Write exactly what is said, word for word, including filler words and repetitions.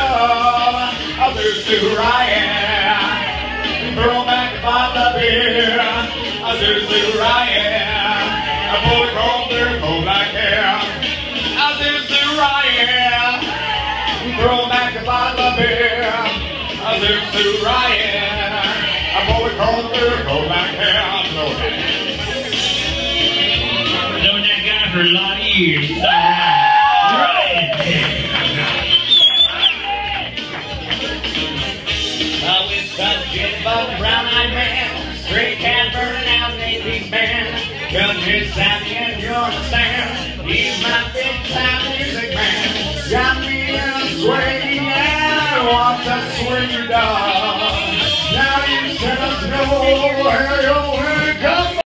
love. I'll do Zoot-Ryan. Throw back the bottle of beer. I'll do Zoot-Ryan. I pull the comb through cold like hair. I'll do Zoot-Ryan. Throw back the bottle of beer. I'll do Zoot-Ryan. I pull the comb through cold like hair. I'm so happy. I've known that guy for a lot of years. He's all right. Right. I went to get above the brown-eyed man. Straight cat burning out an eighties band. Cause it's Sammy and you understand. He's my big-time music man. Got me in a swing and I want to swing your dog. Now you send us know where you're